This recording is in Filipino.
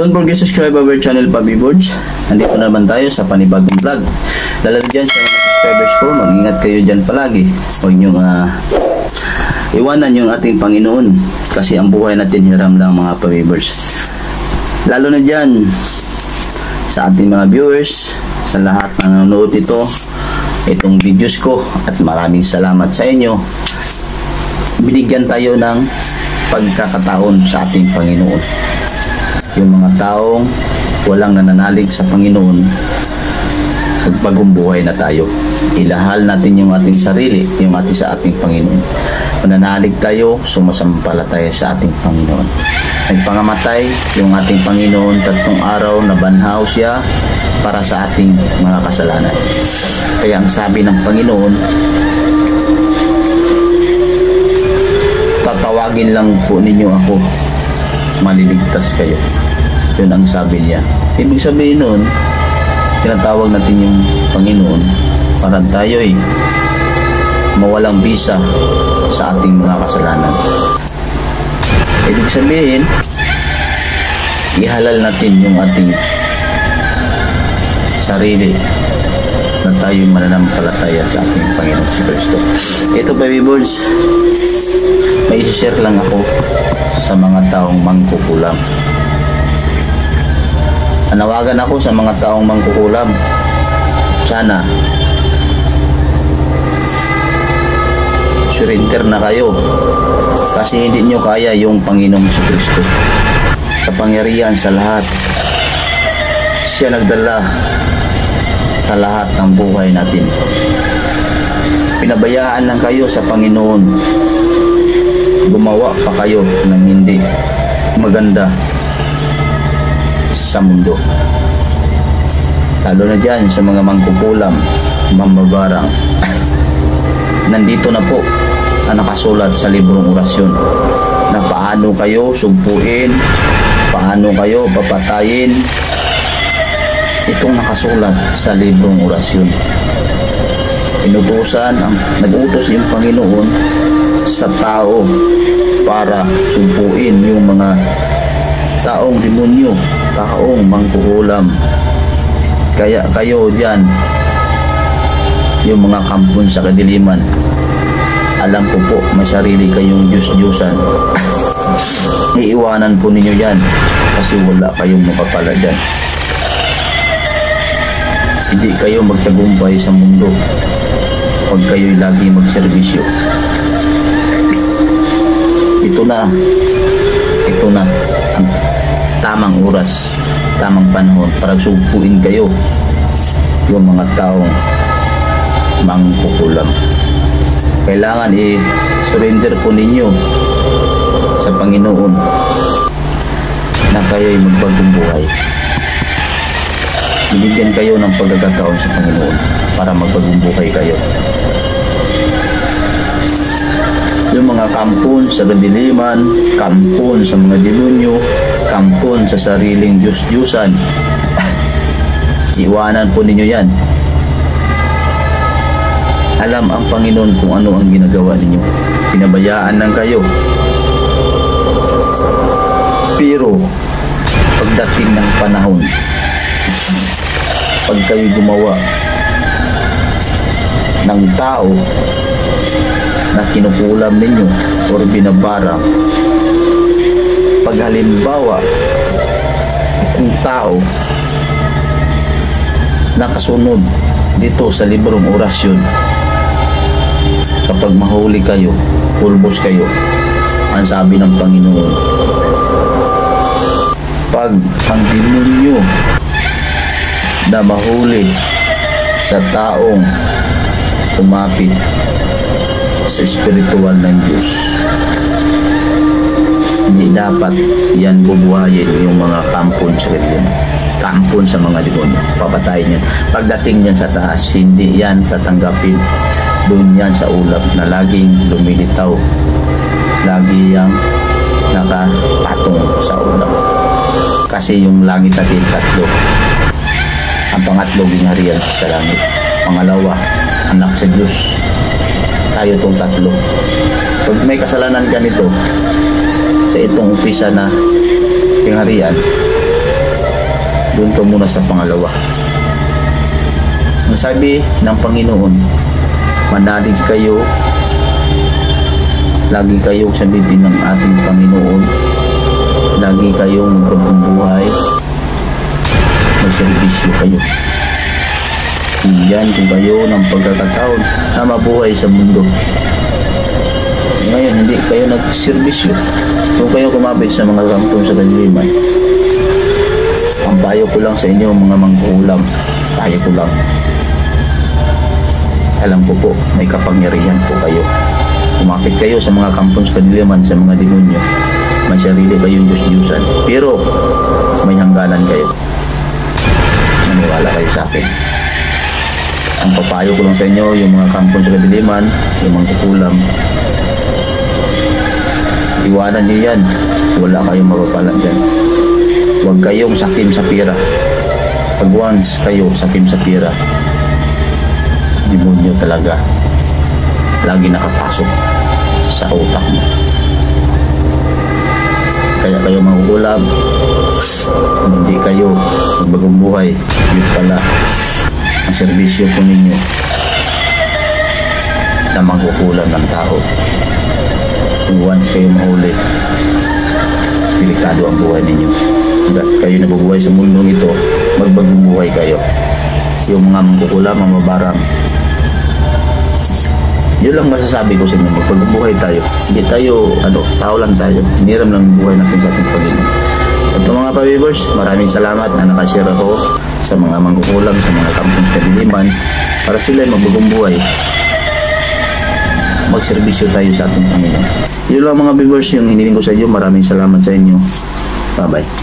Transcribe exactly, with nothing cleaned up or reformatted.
Don't forget to subscribe our channel, Pabi Boards. Nandito na naman tayo sa panibagong vlog. Lalo dyan sa mga subscribers ko, mag-ingat kayo dyan palagi. Huwag nyo uh, iwanan yung ating Panginoon. Kasi ang buhay natin hiram lang, mga Pabi Boards. Lalo na dyan sa ating mga viewers, sa lahat na nanonood ito, itong videos ko, at maraming salamat sa inyo. Binigyan tayo ng pagkakataon sa ating Panginoon. Yung mga taong walang nananalig sa Panginoon, magbagong buhay na tayo. Ilahal natin yung ating sarili, yung ating sa ating Panginoon. Mananalig tayo, sumasampalataya sa ating Panginoon. Nagpangamatay yung ating Panginoon, tatlong araw na banhaw siya para sa ating mga kasalanan. Kaya ang sabi ng Panginoon, tatawagin lang po ninyo ako, maliligtas kayo. Yun ang sabi niya. Ibig sabihin nun, tinatawag natin yung Panginoon para tayo eh mawalang bisa sa ating mga kasalanan. Ibig sabihin, ihalal natin yung ating sarili na tayo mananampalataya sa ating Panginoon si Kristo. Ito, Pabi Boards, may isi-share lang ako sa mga taong mangkukulam. Anawagan ako sa mga taong mangkukulam. Sana surrender na kayo, kasi hindi nyo kaya yung Panginoong si Kristo. Kapangyarihan sa lahat, siya nagdala sa lahat ng buhay natin. Pinabayaan lang kayo sa Panginoon. Gumawa pa kayo ng hindi maganda sa mundo. Lalo na dyan sa mga mangkukulam, mamabarang. Nandito na po ang nakasulat sa librong orasyon na paano kayo sugpuin, paano kayo papatayin. Itong nakasulat sa librong orasyon. Inutusan, ang nag-utos yung Panginoon sa tao para sugpuin yung mga taong demonyo, taong mangkukulam. Kaya kayo dyan, yung mga kampon sa kadiliman, alam ko po, may sarili kayong Diyos-Diyosan. Iiwanan po ninyo yan kasi wala kayong mapapala dyan. Hindi kayo magtagumpay sa mundo pag kayo'y lagi magserbisyo. Ito na, ito na ang tamang oras, tamang panahon para sugpuin kayo yung mga taong mangkukulam. Kailangan i-surrender po ninyo sa Panginoon na kayo'y magbagong buhay. Binigyan kayo ng pagkakataon sa Panginoon para magbagong buhay kayo. Yung mga kampon sa kadiliman, kampon sa mga demonyo, kampon sa sariling Diyos-Diyusan, iwanan po ninyo yan. Alam ang Panginoon kung ano ang ginagawa ninyo. Pinabayaan lang kayo. Pero pagdating ng panahon, pag kayo gumawa ng tao na kinukulam ninyo o binabarang, pag halimbawa kung tao nakasunod dito sa librong orasyon, kapag mahuli kayo, pulbos kayo, ang sabi ng Panginoon, pag ang demonyo na mahuli sa taong umapit sa espiritual ng Diyos, hindi dapat yan bubuhayin yung mga kampon sa kadiliman, kampon sa mga demonyo, papatayin yan. Pagdating yan sa taas, hindi yan tatanggapin. Doon yan sa ulap na laging lumilitaw, lagi yang nakapatong sa ulap. Kasi yung langit natin tatlo. Ang pangatlo, binariyan sa langit. Pangalawa, anak sa Diyos. Tayo tong tatlo. Pag may kasalanan ka nito sa itong umpisa na pingharian, doon ka muna sa pangalawa. Ang sabi ng Panginoon, manalig kayo, lagi kayong sabitin ng ating Panginoon, lagi kayong magpagbubuhay, magserbisyo kayo. Bigyan ko kayo ng pagkakataon na mabuhay sa mundo. Ngayon, hindi kayo nagserbisyo. Kung kayo kumapit sa mga kampon sa kadiliman, ang payo ko lang sa inyo, mga mangkukulam, payo ko lang. Alam ko po, may kapangyarihan po kayo. Kumapit kayo sa mga kampon sa kadiliman, sa mga demonyo. May sarili kayong Diyos-Diyusan. Pero, may hangganan kayo. Maniwala kayo sa akin. Ang papayo ko lang sa inyo, yung mga kampon sa kadiliman, yung mga kukulam, iwanan nyo yan. Wala kayong mapapalan dyan. Huwag kayong sakim sa pira. Pag once kayo sakim sa pira, demonyo talaga lagi nakapasok sa utak mo. Kaya kayo makukulam, hindi kayo magbagong buhay. Yun pala ang serbisyo po ninyo na mangkukulam ng tao. Kung once kayo mahuli, delikado ang buhay ninyo. Hanggat kayo nabubuhay sa mundong ito, magbagong buhay kayo. Yung mga mangkukulam, mga mabarang, yun lang masasabi ko sa inyo, magbagong buhay tayo. Hindi tayo, ano, tao lang tayo. Hiniram lang ang buhay natin sa ating Panginoon. At mga pa-viewers, maraming salamat na nakashare ako sa mga mangkukulam, sa mga kampong kadiliman, para sila magbagong buhay. Magserbisyo tayo sa ating Panginoon. Yun lang mga viewers yung hiniling ko sa inyo. Maraming salamat sa inyo. Bye bye.